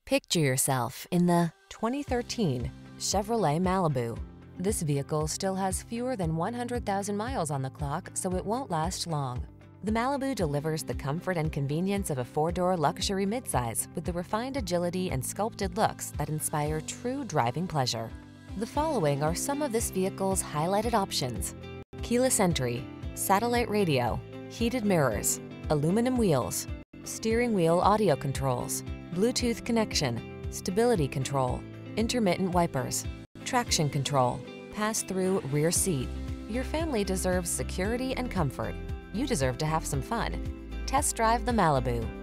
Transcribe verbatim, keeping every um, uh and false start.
Picture yourself in the twenty thirteen Chevrolet Malibu. This vehicle still has fewer than one hundred thousand miles on the clock, so it won't last long. The Malibu delivers the comfort and convenience of a four-door luxury midsize with the refined agility and sculpted looks that inspire true driving pleasure. The following are some of this vehicle's highlighted options: keyless entry, satellite radio, heated mirrors, aluminum wheels, steering wheel audio controls, Bluetooth connection, stability control, intermittent wipers, traction control, pass-through rear seat. Your family deserves security and comfort. You deserve to have some fun. Test drive the Malibu.